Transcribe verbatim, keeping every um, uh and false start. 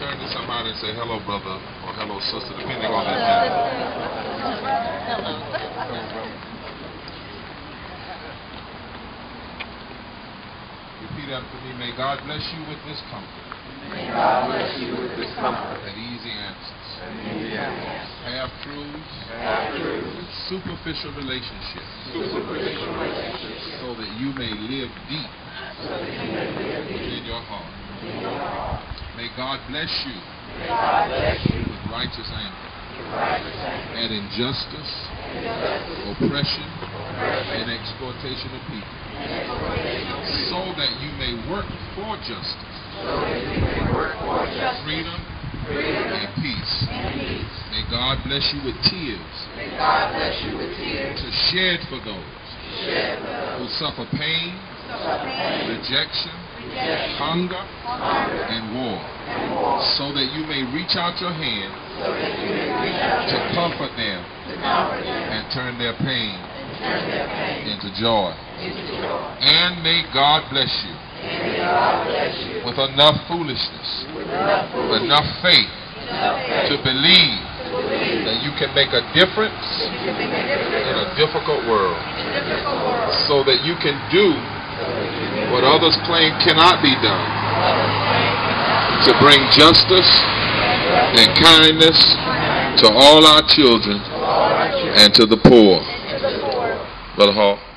turn to somebody and say, hello, brother, or hello, sister, depending on their gender. Hello. Repeat after me. May God bless you with this comfort. May God bless you with this comfort. And easy answers. And easy answers. Half-truths. Half-truths. Superficial relationships. Superficial relationships. So that you may live deep. So that you may live deep in your heart. in your heart. May God bless you. May God bless you with righteous anger. with righteous anger. And injustice. And injustice. Oppression. Oppression. And exploitation of people. And exploitation of people. So that you may work for justice. So that you may work for justice. Freedom. Freedom. And peace. And peace. May God bless you with tears. May God bless you with tears. To shed for those. To shed for those. Who suffer pain. Suffer pain. Rejection. Rejection. Hunger. Hunger. And war. And war. So that you may reach out your hand. So that you may reach out to your hand comfort them. to comfort them. And turn their pain. And turn their pain into joy. into joy. And may God bless you And may God bless you with enough foolishness, with enough foolishness, enough faith enough faith to believe to believe that you can make a difference you can make a difference in a difficult world, in a difficult world, so that you can do what others claim cannot be done, to bring justice and kindness to all our children and to the poor. Brother Hall.